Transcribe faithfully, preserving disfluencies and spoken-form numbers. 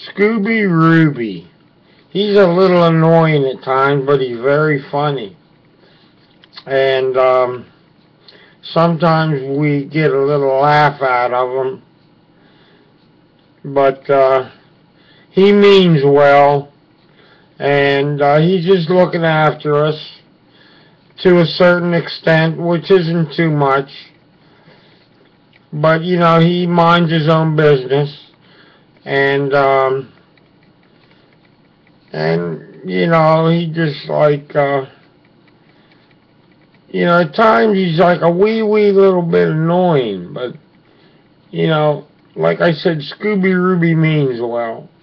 SCOOOOOBES. He's a little annoying at times, but he's very funny. And um, sometimes we get a little laugh out of him. But uh, he means well. And uh, he's just looking after us to a certain extent, which isn't too much. But, you know, he minds his own business. And, um, and, you know, he just like, uh, you know, at times he's like a wee, wee little bit annoying. But, you know, like I said, SCOOOOOBES means well.